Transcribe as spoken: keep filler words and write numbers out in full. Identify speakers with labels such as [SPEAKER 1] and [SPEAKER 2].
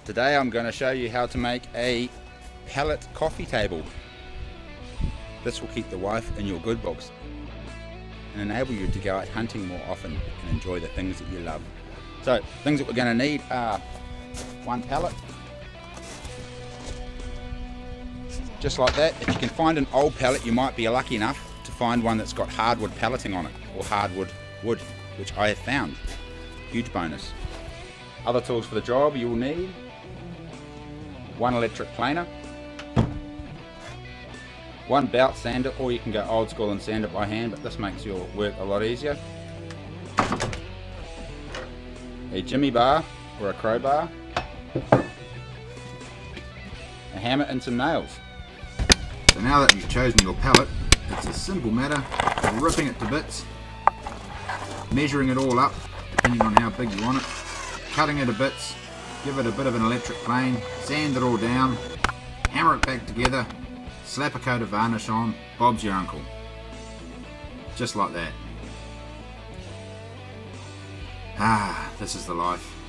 [SPEAKER 1] Today I'm going to show you how to make a pallet coffee table. This will keep the wife in your good books and enable you to go out hunting more often and enjoy the things that you love. So things that we're going to need are one pallet, just like that. If you can find an old pallet, you might be lucky enough to find one that's got hardwood palleting on it, or hardwood wood, which I have found. Huge bonus. Other tools for the job you will need: one electric planer, one belt sander, or you can go old school and sand it by hand, but this makes your work a lot easier, a jimmy bar or a crowbar, a hammer and some nails. So now that you've chosen your pallet, it's a simple matter of ripping it to bits, measuring it all up depending on how big you want it, cutting it to bits, give it a bit of an electric plane, sand it all down, hammer it back together, slap a coat of varnish on, Bob's your uncle. Just like that. Ah, this is the life.